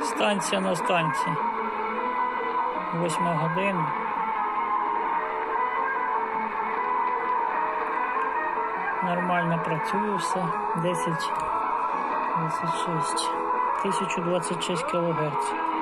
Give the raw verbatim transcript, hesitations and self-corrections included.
Станція на станції. Восьма година. Нормально працює все. десять двадцять шість. тисяча двадцять шість кілогерц.